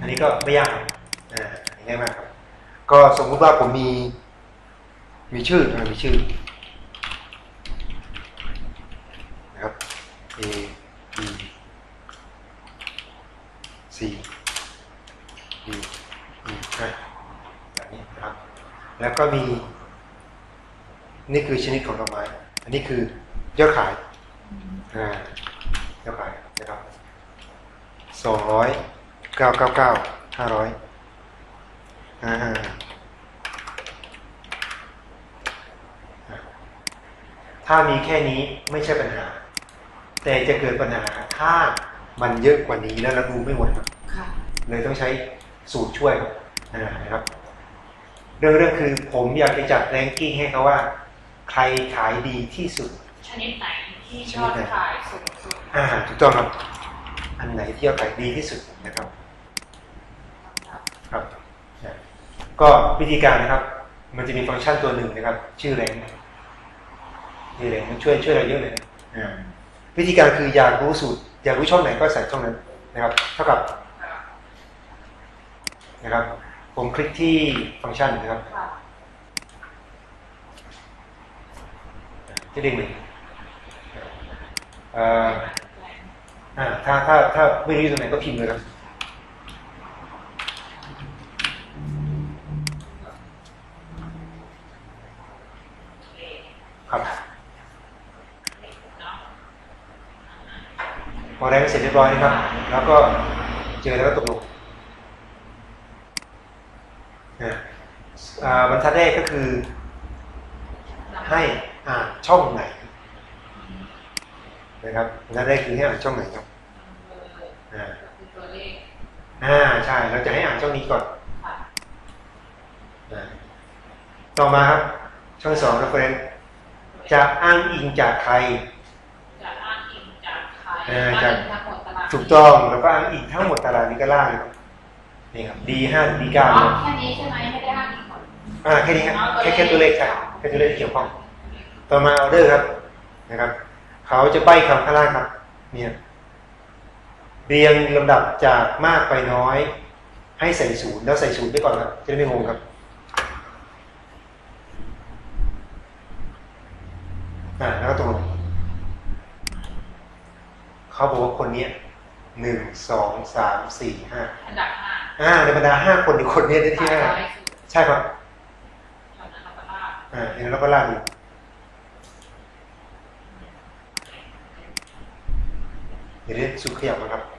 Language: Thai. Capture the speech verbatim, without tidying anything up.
นนี้ก็ไม่ยากอ่าง่ายมากครับก็สมมุติว่าผมมีมีชื่อมีชื่อนะครับ A B C D E แบบนี้นะครับแล้วก็มีนี่คือชนิดของดอกไม้อันนี้คือยอดขายอ่ายอดขายนะครับสองร้อยเก้าเก้าเก้าห้าร้อยอ่าถ้ามีแค่นี้ไม่ใช่ปัญหาแต่จะเกิดปัญหาถ้ามันเยอะกว่านี้แล้วเราดูไม่หมดครับเลยต้องใช้สูตรช่วยครับนะครับเรื่องเรื่องคือผมอยากจะจัดแรงกิ้งให้เขาว่าใครขายดีที่สุดชนิดไหนที่ยอดขายสูงสุดอ่าถูกต้องครับอันไหนที่ยอดขายดีที่สุดนะครับครับก็วิธีการนะครับมันจะมีฟังก์ชันตัวหนึ่งนะครับชื่อแรงชื่อแรงมันช่วยช่วยเราเยอะเลยอ่าวิธีการคืออยากรู้สูตรอยากรู้ช่องไหนก็ใส่ช่องนั้นนะครับเท่ากับนะครับผมคลิกที่ฟังก์ชันนะครับที่ดึงหนึ่งอ่าถ้าถ้าถ้าไม่รู้ตรงไหนก็พิมพ์เลยครับครับพอได้เสร็จเรียบร้อยนะครับแล้วก็เจอแล้วก็ตกลงบรรทัดแรกก็คือให้อ่านช่องไหนนะครับบรรทัดแรกคือให้อ่านช่องไหนครับอ่าอ่าใช่เราจะให้อ่านช่องนี้ก่อนต่อมาครับช่องสอง reference จะอ้างอิงจากใครจะอ้างอิงจากใครจากถูกต้องแล้วก็อ้างอิงทั้งหมดตารางนี้ก็ล่างครับนี่ครับ ดี ห้า ดี เก้าแค่นี้ใช่ไหมไม่ได้อ้างอิงหมดอ่าแค่นี้ครับแค่แค่ตัวเลขใช่แค่ตัวเลขเกี่ยวข้องต่อมาออเดอร์ครับนะครับเขาจะใบ้คำข้างล่างครับเนี่ยเรียงลำดับจากมากไปน้อยให้ใส่ศูนย์แล้วใส่ศูนย์ไปก่อนครับจะได้ไม่งงครับอ่าแล้วก็ตรงเขาบอกว่าคนนี้หนึ่งสองสามสี่ห้าอันดับห้าอ่าในบรรดาห้าคนอีกคนนี้ได้ที่ห้าใช่ครับอ่าเห็นแล้วก็ลากดูเดี๋ยวนี้สุดขยับนะครับ